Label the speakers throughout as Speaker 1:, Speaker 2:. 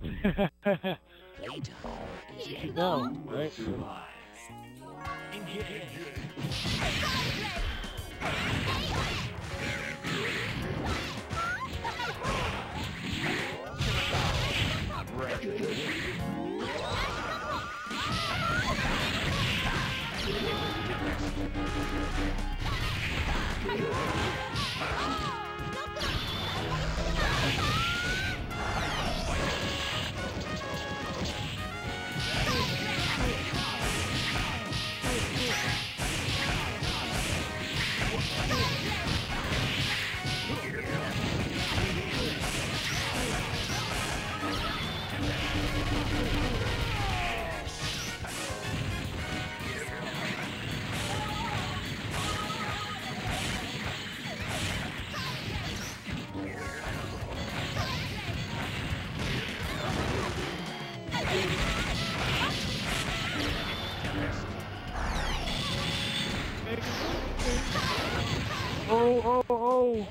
Speaker 1: You know, right? Oh, oh, oh!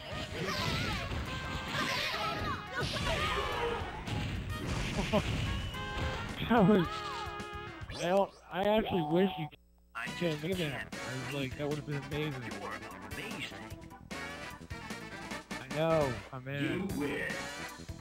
Speaker 1: That was. Well, I actually wish you can't make that. I was like, that would have been amazing. I know, I'm in.
Speaker 2: You win.